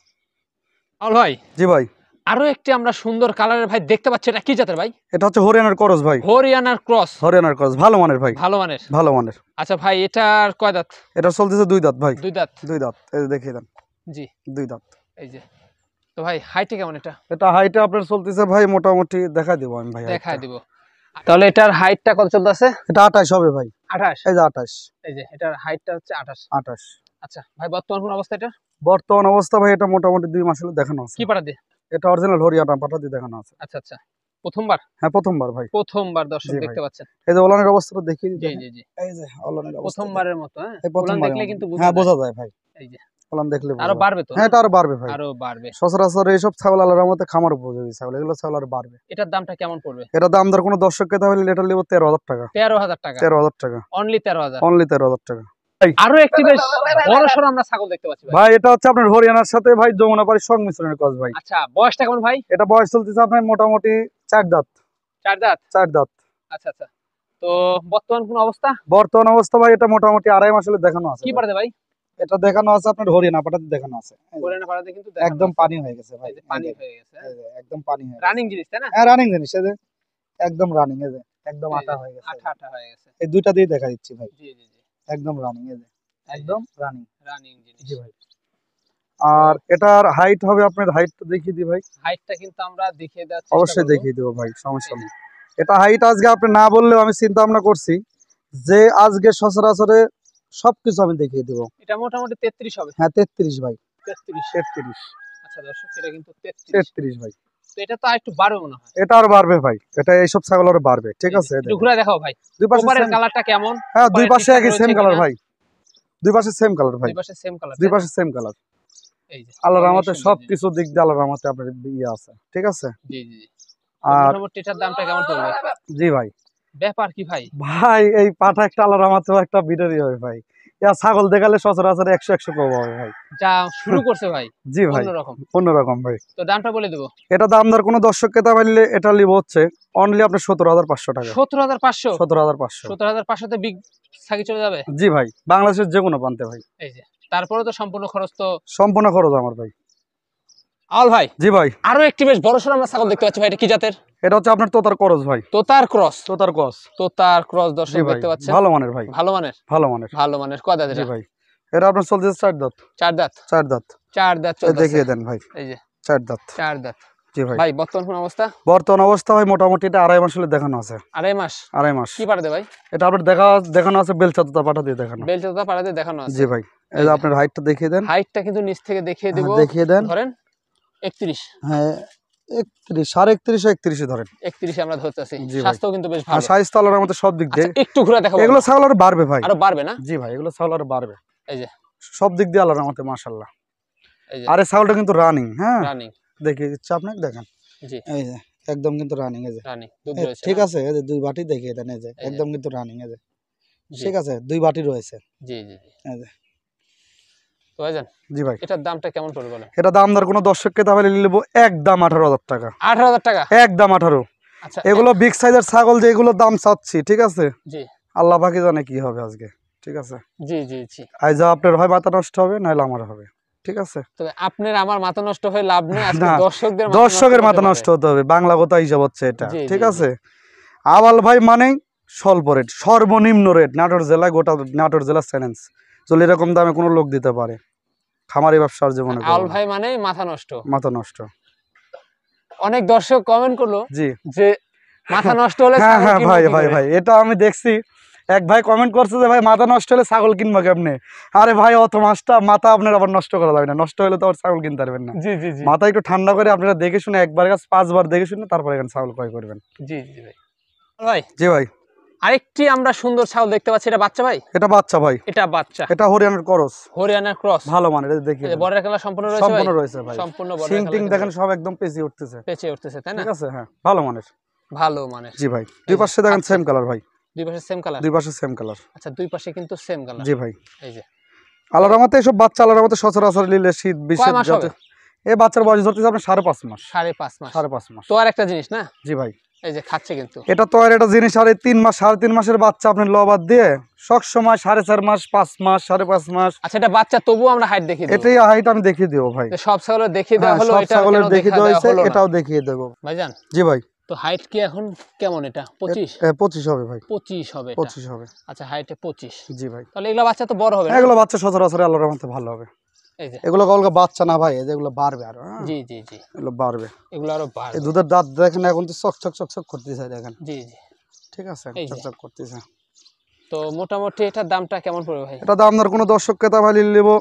[SPEAKER 2] আল ভাই।
[SPEAKER 3] জি ভাই।
[SPEAKER 2] আরো একটি আমরা সুন্দর কালারের ভাই দেখতে পাচ্ছি, এটা কি জাতের ভাই?
[SPEAKER 3] এটা হচ্ছে হরিয়ানার ক্রস ভাই।
[SPEAKER 2] হরিয়ানার ক্রস?
[SPEAKER 3] হরিয়ানার ক্রস, ভালো মানের ভাই।
[SPEAKER 2] ভালো মানের? ভালো মানের। আচ্ছা ভাই, এটার কয় দাঁত?
[SPEAKER 3] এটা চলতেছে দুই দাঁত ভাই।
[SPEAKER 2] দুই দাঁত? দুই দাঁত,
[SPEAKER 3] এই দেখিয়ে দেন।
[SPEAKER 2] জি,
[SPEAKER 3] দুই দাঁত।
[SPEAKER 2] এই যে। তো ভাই হাইটে কেমন এটা?
[SPEAKER 3] এটা হাইটে আপনার চলতেছে ভাই মোটামুটি, দেখা দিব আমি ভাই,
[SPEAKER 2] দেখা দিব। তাহলে এটার হাইটটা কত চলতেছে?
[SPEAKER 3] এটা আঠাশ হবে ভাই।
[SPEAKER 2] আঠাশ?
[SPEAKER 3] এই যে আঠাশ।
[SPEAKER 2] এই যে এটার হাইটটা হচ্ছে আঠাশ।
[SPEAKER 3] আঠাশ।
[SPEAKER 2] আচ্ছা ভাই, বর্তমান কোন অবস্থা এটা?
[SPEAKER 3] বর্তমান অবস্থা ভাই এটা মোটামুটি দুই মাস হলো দেখানো আছে।
[SPEAKER 2] কি পাঠা দিয়ে? এটা
[SPEAKER 3] অরিজিনাল হরিয়ানা পাঠা দিয়ে দেখানো আছে।
[SPEAKER 2] আচ্ছা আচ্ছা, প্রথমবার?
[SPEAKER 3] হ্যাঁ, প্রথমবার ভাই।
[SPEAKER 2] প্রথমবার দর্শক দেখতে পাচ্ছেন।
[SPEAKER 3] এই যে ওলানের অবস্থাটা দেখিয়ে দিই।
[SPEAKER 2] জি জি জি,
[SPEAKER 3] এই যে ওলানের অবস্থা
[SPEAKER 2] প্রথমবারের মতো। হ্যাঁ,
[SPEAKER 3] ওলান
[SPEAKER 2] দেখলে কিন্তু
[SPEAKER 3] হ্যাঁ বোঝা যায় ভাই।
[SPEAKER 2] এই যে
[SPEAKER 3] ওলান দেখলে
[SPEAKER 2] আরো বাড়বে তো?
[SPEAKER 3] হ্যাঁ, এটা আরো বাড়বে ভাই,
[SPEAKER 2] আরো বাড়বে।
[SPEAKER 3] সচরাচর এইসব ছাগল আল্লাহর রহমতে খামার উপযোগী ছাগল, এগুলো ছাগল আরো বাড়বে।
[SPEAKER 2] এটার দামটা কেমন পড়বে?
[SPEAKER 3] এটা দাম দর কোনো দর্শক ক্রেতা হলে এটা নেব তেরো হাজার টাকা।
[SPEAKER 2] তেরো হাজার টাকা?
[SPEAKER 3] তেরো হাজার টাকা
[SPEAKER 2] অনলি তেরো হাজার?
[SPEAKER 3] অনলি তেরো হাজার টাকা।
[SPEAKER 2] আরো একটি বেশ বড় সড় আমরা ছাগল দেখতে পাচ্ছি
[SPEAKER 3] ভাই। এটা হচ্ছে আপনার হরিয়ানার সাথে ভাই যমুনাপাড়ির সংমিশ্রণের ক্রস ভাই।
[SPEAKER 2] আচ্ছা, বয়সটা কেমন ভাই?
[SPEAKER 3] এটা বয়স চলতেছে আপনার মোটামুটি চার দাঁত।
[SPEAKER 2] চার দাঁত?
[SPEAKER 3] চার দাঁত।
[SPEAKER 2] আচ্ছা আচ্ছা, তো বর্তমান কোন অবস্থা?
[SPEAKER 3] বর্তমান অবস্থা ভাই এটা মোটামুটি আড়াই মাস হলে দেখানো আছে।
[SPEAKER 2] কি পাঠাতে ভাই?
[SPEAKER 3] এটা দেখানো আছে আপনার হরিয়ানা পাঠাতে দেখানো আছে।
[SPEAKER 2] হরিয়ানা পাঠাতে কিন্তু
[SPEAKER 3] একদম পানি হয়ে গেছে ভাই,
[SPEAKER 2] পানি হয়ে গেছে।
[SPEAKER 3] একদম পানি হয়ে গেছে।
[SPEAKER 2] রানিং জিনিস তাই না?
[SPEAKER 3] হ্যাঁ, রানিং জিনিস, এই যে একদম রানিং, এই যে একদম আটা হয়ে গেছে।
[SPEAKER 2] আঠা আঠা হয়ে গেছে।
[SPEAKER 3] এই দুইটা দিয়ে দেখা দিচ্ছি ভাই।
[SPEAKER 2] জি জি জি,
[SPEAKER 3] একদম রানিং, এই যে একদম রানিং
[SPEAKER 2] রানিং জিনিস।
[SPEAKER 3] জি ভাই। আর এটার হাইট হবে আপনার, হাইটটা দেখিয়ে দিই ভাই।
[SPEAKER 2] হাইটটা কিন্তু আমরা দেখিয়ে দেওয়ার চেষ্টা করব।
[SPEAKER 3] অবশ্যই দেখিয়ে দেব ভাই, সমস্যা নেই। এটা হাইট আজকে আপনি না বললেও আমি চিন্তা ভাবনা করছি যে আজকে সচরাচরে সবকিছু আমি দেখিয়ে দেব।
[SPEAKER 2] এটা মোটামুটি তেত্রিশ হবে?
[SPEAKER 3] হ্যাঁ, তেত্রিশ ভাই।
[SPEAKER 2] তেত্রিশ? তেত্রিশ। আচ্ছা দর্শক, এটা কিন্তু তেত্রিশ।
[SPEAKER 3] তেত্রিশ ভাই।
[SPEAKER 2] তো এটা তো আরেকটু বাড়বে মনে হয়।
[SPEAKER 3] এটা আর বাড়বে ভাই, এটা এইসব ছাগল আরো বাড়বে। ঠিক আছে,
[SPEAKER 2] একটু ঘুরে দেখাও ভাই।
[SPEAKER 3] দুই পাশে
[SPEAKER 2] কালারটা কেমন?
[SPEAKER 3] হ্যাঁ, দুই পাশে একই সেম কালার ভাই। দুই পাশে সেম কালার ভাই।
[SPEAKER 2] দুই পাশে সেম কালার?
[SPEAKER 3] দুই পাশে সেম কালার।
[SPEAKER 2] এই যে
[SPEAKER 3] আল্লাহর রহমতে সবকিছু দিক দিয়ে আল্লাহর রহমতে আপনার ইয়ে আছে। ঠিক আছে।
[SPEAKER 2] জি জি জি।
[SPEAKER 3] আর
[SPEAKER 2] মোটামুটি এটার দামটা কেমন পড়বে?
[SPEAKER 3] জি ভাই।
[SPEAKER 2] ব্যাপার কি ভাই?
[SPEAKER 3] ভাই এই পাঠা একটা আল্লাহর রহমতে একটা বিডারই হবে ভাই। ইয়া ছাগল দেখালে সচরাচর একশো একশো কম হবে ভাই।
[SPEAKER 2] যা শুরু করছে ভাই।
[SPEAKER 3] জি ভাই,
[SPEAKER 2] অন্যরকম
[SPEAKER 3] অন্যরকম ভাই।
[SPEAKER 2] তো দামটা বলে দেবো।
[SPEAKER 3] এটা দাম দর কোনো দর্শক ক্রেতা পাইলে এটা লিব হচ্ছে অনলি আপনার সতেরো হাজার পাঁচশো টাকা।
[SPEAKER 2] সতেরো হাজার পাঁচশো?
[SPEAKER 3] সতেরো হাজার পাঁচশো।
[SPEAKER 2] সতেরো হাজার পাঁচশোতে বিগ সাকি চলে যাবে?
[SPEAKER 3] জি ভাই, বাংলাদেশের যে কোনো প্রান্তে ভাই।
[SPEAKER 2] এই যে তারপরে তো সম্পূর্ণ খরচ তো?
[SPEAKER 3] সম্পূর্ণ খরচ আমার ভাই।
[SPEAKER 2] আল ভাই।
[SPEAKER 3] জি ভাই।
[SPEAKER 2] আরো একটি বেশ বড় সড় আমরা ছাগল দেখতে পাচ্ছি ভাই, এটা কি জাতের?
[SPEAKER 3] এটা হচ্ছে আপনার তোতার ক্রস ভাই।
[SPEAKER 2] তোতার ক্রস?
[SPEAKER 3] তোতার ক্রস।
[SPEAKER 2] তোতার ক্রস দর্শক দেখতে পাচ্ছেন।
[SPEAKER 3] ভালো মানের ভাই।
[SPEAKER 2] ভালো মানের? ভালো মানের। ভালো মানের। কয় দাঁত এটা?
[SPEAKER 3] জি ভাই, এটা আপনার চলতেছে চার দাঁত।
[SPEAKER 2] চার দাঁত?
[SPEAKER 3] চার দাঁত।
[SPEAKER 2] চার দাঁত চলতেছে।
[SPEAKER 3] দেখিয়ে দেন ভাই।
[SPEAKER 2] এই যে
[SPEAKER 3] চার দাঁত।
[SPEAKER 2] চার দাঁত।
[SPEAKER 3] জি ভাই।
[SPEAKER 2] ভাই বর্তমান কোন অবস্থা? বর্তমান
[SPEAKER 3] অবস্থা ভাই মোটামুটি এটা আড়াই মাস হলে দেখানো আছে।
[SPEAKER 2] আড়াই মাস? আড়াই মাস। কি পাঠাতে ভাই? এটা আপনার দেখা দেখানো আছে বেলচা তোতা পাঠা দিয়ে দেখানো। বেলচা তোতা পাঠা দিয়ে দেখানো আছে। জি ভাই। এই যে আপনার হাইটটা দেখিয়ে দেন। হাইটটা কিন্তু নিচ থেকে দেখিয়ে দেব। দেখিয়ে দেন। ধরেন একত্রিশ।
[SPEAKER 3] হ্যাঁ একত্রিশ, সাড়ে একত্রিশ একত্রিশে ধরেন।
[SPEAKER 2] একত্রিশ আমরা ধরতেছি।
[SPEAKER 3] জি ভাই।
[SPEAKER 2] স্বাস্থ্য কিন্তু বেশ
[SPEAKER 3] আর
[SPEAKER 2] ভালো।
[SPEAKER 3] সাইজ তো আল্লাহর মতো সব দিক দিয়ে।
[SPEAKER 2] আচ্ছা একটু ঘুরে দেখাবো।
[SPEAKER 3] এগুলো ছাগল আরো বাড়বে ভাই।
[SPEAKER 2] আরো বাড়বে না?
[SPEAKER 3] জি ভাই, এগুলো ছাগল আরো বাড়বে।
[SPEAKER 2] এই যে
[SPEAKER 3] সব দিক দিয়ে আল্লাহর রহমতে মাশাআল্লাহ।
[SPEAKER 2] এই যে
[SPEAKER 3] আর এই ছাগলটা কিন্তু রানিং, হ্যাঁ
[SPEAKER 2] রানিং।
[SPEAKER 3] দেখি ইচ্ছা আপনাকে দেখেন।
[SPEAKER 2] জি
[SPEAKER 3] এই যে একদম কিন্তু রানিং। এই যে
[SPEAKER 2] রানিং দুধ
[SPEAKER 3] এ,
[SPEAKER 2] রয়েছে
[SPEAKER 3] ঠিক
[SPEAKER 2] না?
[SPEAKER 3] আছে, এই যে দুই বাটি দেখিয়ে দেন। এই যে
[SPEAKER 2] এই যে।
[SPEAKER 3] একদম কিন্তু রানিং। এই যে
[SPEAKER 2] জি
[SPEAKER 3] ঠিক আছে, দুই বাটি রয়েছে।
[SPEAKER 2] জি জি জি।
[SPEAKER 3] এই যে
[SPEAKER 2] তো ভাইজান
[SPEAKER 3] জি ভাই,
[SPEAKER 2] এটার দামটা কেমন পড়বে বলেন?
[SPEAKER 3] এটা দাম দর কোনো দর্শককে তাহলে নিয়ে নেবো একদম আঠারো হাজার টাকা।
[SPEAKER 2] আঠারো হাজার টাকা?
[SPEAKER 3] একদম আঠারো।
[SPEAKER 2] আচ্ছা
[SPEAKER 3] এগুলো বিগ সাইজের ছাগল, যে এগুলো দাম চাচ্ছি, ঠিক আছে
[SPEAKER 2] জি
[SPEAKER 3] আল্লাহ পাকি জানে কি হবে আজকে, ঠিক আছে।
[SPEAKER 2] জি জি জি।
[SPEAKER 3] আজ আপনার হয় মাথা নষ্ট হবে, নাহলে আমার হবে, ঠিক আছে।
[SPEAKER 2] তবে আপনার আমার মাথা নষ্ট হয়ে লাভ নেই, আজকে
[SPEAKER 3] না,
[SPEAKER 2] দর্শকদের
[SPEAKER 3] দর্শকের মাথা নষ্ট হতে হবে, বাংলা কথা হিসাব হচ্ছে এটা,
[SPEAKER 2] জি,
[SPEAKER 3] ঠিক
[SPEAKER 2] জি,
[SPEAKER 3] আছে। আওয়াল ভাই মানে স্বল্প রেট, সর্বনিম্ন রেট নাটোর জেলায়, গোটা নাটোর জেলার চ্যালেঞ্জ চলে, এরকম দামে কোনো লোক দিতে পারে খামারি ব্যবসার জীবনে।
[SPEAKER 2] আউল ভাই মানে মাথা নষ্ট,
[SPEAKER 3] মাথা নষ্ট।
[SPEAKER 2] অনেক দর্শক কমেন্ট করলো
[SPEAKER 3] জি
[SPEAKER 2] যে মাথা নষ্ট হলে
[SPEAKER 3] হ্যাঁ
[SPEAKER 2] ছাগল
[SPEAKER 3] হ্যাঁ
[SPEAKER 2] কিনবো
[SPEAKER 3] ভাই
[SPEAKER 2] কি
[SPEAKER 3] ভাই
[SPEAKER 2] করে?
[SPEAKER 3] ভাই এটা আমি দেখছি, এক ভাই কমেন্ট করছে যে ভাই মাথা নষ্ট হলে ছাগল কিনবো কেমনে। আরে ভাই অত মাছটা মাথা আপনার আবার নষ্ট করা যাবে না, নষ্ট হলে তো আবার ছাগল কিনতে পারবেন না।
[SPEAKER 2] জি জি জি
[SPEAKER 3] মাথা একটু ঠান্ডা করে আপনারা দেখে শুনে একবার গাছ পাঁচবার দেখে শুনে তারপর এখানে ছাগল ক্রয় করবেন।
[SPEAKER 2] জি জি ভাই। ভাই
[SPEAKER 3] জি ভাই,
[SPEAKER 2] আরেকটি আমরা সুন্দর ছাগল দেখতে পাচ্ছি, এটা বাচ্চা ভাই?
[SPEAKER 3] এটা বাচ্চা ভাই,
[SPEAKER 2] এটা বাচ্চা,
[SPEAKER 3] এটা হরিয়ানার ক্রস,
[SPEAKER 2] হরিয়ানার ক্রস,
[SPEAKER 3] ভালো মানের। এটা দেখি
[SPEAKER 2] বর্ডার কালার সম্পূর্ণ রয়েছে ভাই?
[SPEAKER 3] সম্পূর্ণ রয়েছে ভাই,
[SPEAKER 2] সম্পূর্ণ বর্ডার
[SPEAKER 3] সিং টিং
[SPEAKER 2] কালার
[SPEAKER 3] দেখেন সব একদম পেঁচিয়ে উঠতেছে,
[SPEAKER 2] পেঁচে উঠতেছে তাই না?
[SPEAKER 3] ঠিক আছে। হ্যাঁ ভালো মানের,
[SPEAKER 2] ভালো মানের।
[SPEAKER 3] জি ভাই। দুই পাশে দেখেন সেম কালার ভাই,
[SPEAKER 2] দুই পাশে সেম কালার?
[SPEAKER 3] দুই পাশে সেম কালার।
[SPEAKER 2] আচ্ছা দুই পাশে কিন্তু সেম কালার।
[SPEAKER 3] জি ভাই।
[SPEAKER 2] এই যে
[SPEAKER 3] আল্লাহর রহমতে এসব বাচ্চা আল্লাহর রহমতে সচরাচর নিলে শীত
[SPEAKER 2] কয়
[SPEAKER 3] বিশেষ
[SPEAKER 2] মাস
[SPEAKER 3] যাতে
[SPEAKER 2] হবে?
[SPEAKER 3] এই বাচ্চার বয়স ধরতেছে আপনার সাড়ে পাঁচ মাস।
[SPEAKER 2] সাড়ে পাঁচ মাস?
[SPEAKER 3] সাড়ে পাঁচ মাস।
[SPEAKER 2] তো আর একটা জিনিস না,
[SPEAKER 3] জি ভাই,
[SPEAKER 2] এই যে খাচ্ছে কিন্তু
[SPEAKER 3] এটা তো আর একটা জিনিস। আর এই তিন মাস সাড়ে তিন মাসের বাচ্চা আপনি লবাদ দিয়ে সব সময় সাড়ে চার মাস পাঁচ মাস সাড়ে পাঁচ মাস।
[SPEAKER 2] আচ্ছা এটা বাচ্চা তবুও আমরা হাইট দেখিয়ে দেব,
[SPEAKER 3] এটাই হাইট আমি দেখিয়ে দেবো ভাই।
[SPEAKER 2] যে সব ছাগলের দেখিয়ে দেওয়া
[SPEAKER 3] হ্যাঁ
[SPEAKER 2] হলো,
[SPEAKER 3] সব
[SPEAKER 2] এটা
[SPEAKER 3] ছাগলের
[SPEAKER 2] কেন
[SPEAKER 3] দেখিয়ে
[SPEAKER 2] দেখা
[SPEAKER 3] দেওয়া
[SPEAKER 2] দেওয়া
[SPEAKER 3] হয়েছে,
[SPEAKER 2] হলো না?
[SPEAKER 3] এটাও দেখিয়ে দেবো
[SPEAKER 2] ভাইজান
[SPEAKER 3] জি ভাই।
[SPEAKER 2] তো হাইট কি এখন কেমন, এটা পঁচিশ?
[SPEAKER 3] পঁচিশ হবে ভাই,
[SPEAKER 2] পঁচিশ হবে এটা?
[SPEAKER 3] পঁচিশ হবে।
[SPEAKER 2] আচ্ছা হাইটে পঁচিশ।
[SPEAKER 3] জি ভাই,
[SPEAKER 2] তাহলে এগুলো বাচ্চা তো বড় হবে না?
[SPEAKER 3] এগুলো বাচ্চা সচরাচর আল্লাহর রহমতে ভালো হবে।
[SPEAKER 2] এই যে
[SPEAKER 3] এগুলো কলকা বাচ্চা না ভাই, যেগুলো বাড়বে আরো। হ্যাঁ
[SPEAKER 2] জি জি জি
[SPEAKER 3] এগুলো বাড়বে,
[SPEAKER 2] এগুলো আরো
[SPEAKER 3] এই
[SPEAKER 2] বাড়বে।
[SPEAKER 3] দুধের দাঁত দেখেন এখন তো চক চক চক চক করতেছে দেখেন,
[SPEAKER 2] জি জি
[SPEAKER 3] ঠিক আছে
[SPEAKER 2] এই যে।
[SPEAKER 3] চকচক করতেছে।
[SPEAKER 2] তো মোটামুটি এটার দামটা কেমন পড়বে ভাই?
[SPEAKER 3] এটা দাম আপনার কোনো দর্শক ক্রেতা ভাই নিব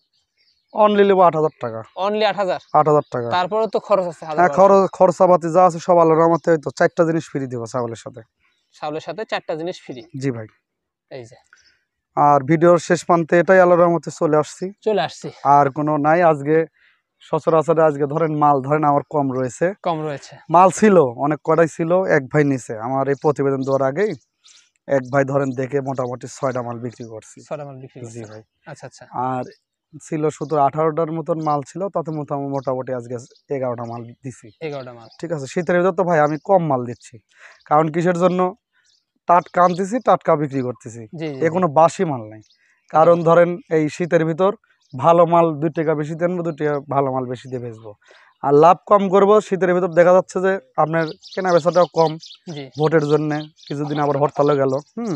[SPEAKER 3] অনলি নেবো আট হাজার টাকা।
[SPEAKER 2] অনলি আট হাজার?
[SPEAKER 3] আট হাজার টাকা।
[SPEAKER 2] তারপরে তো খরচ আছে হাজার
[SPEAKER 3] হ্যাঁ
[SPEAKER 2] বারোশো।
[SPEAKER 3] খরচ খরচাপাতি যা আছে সব আল্লাহর রহমতে হয়তো চারটা জিনিস ফ্রি দিব ছাগলের সাথে।
[SPEAKER 2] ছাগলের সাথে চারটা জিনিস ফ্রি?
[SPEAKER 3] জি ভাই।
[SPEAKER 2] এই যে
[SPEAKER 3] আর ভিডিওর শেষ প্রান্তে এটাই আল্লাহর রহমতে চলে আসছি,
[SPEAKER 2] চলে আসছি।
[SPEAKER 3] আর কোনো নাই আজকে সচরাচর। আজকে ধরেন মাল ধরেন আমার কম রয়েছে,
[SPEAKER 2] কম রয়েছে?
[SPEAKER 3] মাল ছিল অনেক কটাই ছিল, এক ভাই নিছে আমার এই প্রতিবেদন দেওয়ার আগেই। এক ভাই ধরেন দেখে মোটামুটি ছয়টা মাল বিক্রি করছি।
[SPEAKER 2] ছয়টা মাল বিক্রি
[SPEAKER 3] জি
[SPEAKER 2] করছে?
[SPEAKER 3] ভাই।
[SPEAKER 2] আচ্ছা আচ্ছা।
[SPEAKER 3] আর ছিল শুধু আঠারোটার মতন মাল ছিল, তাতে মোটামুটি মোটামুটি আজকে এগারোটা মাল দিছি।
[SPEAKER 2] এগারোটা মাল?
[SPEAKER 3] ঠিক আছে, শীতের ভিতর তো ভাই আমি কম মাল দিচ্ছি, কারণ কিসের জন্য, টাটকা আনতেছি টাটকা বিক্রি করতেছি,
[SPEAKER 2] জি জি
[SPEAKER 3] এ কোনো বাসি মাল নাই। কারণ ধরেন এই শীতের ভিতর ভালো মাল দুই টাকা বেশি দিয়ে আনবো, দুই টাকা ভালো মাল বেশি দিয়ে বেচবো, আর লাভ কম করবো। শীতের ভিতর দেখা যাচ্ছে যে আপনার কেনা বেচাটাও কম,
[SPEAKER 2] জি
[SPEAKER 3] ভোটের জন্য কিছুদিন আবার হরতালে গেল। হুম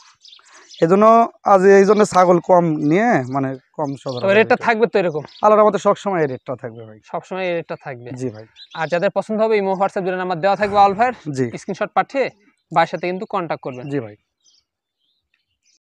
[SPEAKER 3] এই জন্য আজ এই জন্য ছাগল কম নিয়ে মানে কম সদর।
[SPEAKER 2] তবে রেটটা থাকবে তো এরকম?
[SPEAKER 3] আল্লাহর আমাদের সবসময় এই রেটটা থাকবে ভাই,
[SPEAKER 2] সবসময় এই রেটটা থাকবে?
[SPEAKER 3] জি ভাই।
[SPEAKER 2] আর যাদের পছন্দ হবে ইমো হোয়াটসঅ্যাপ দুটো নাম্বার দেওয়া থাকবে, অল ভাইয়ের
[SPEAKER 3] জি
[SPEAKER 2] স্ক্রিনশট পাঠিয়ে ভাইয়ের সাথে কিন্তু কন্ট্যাক্ট করবেন।
[SPEAKER 3] জি ভাই।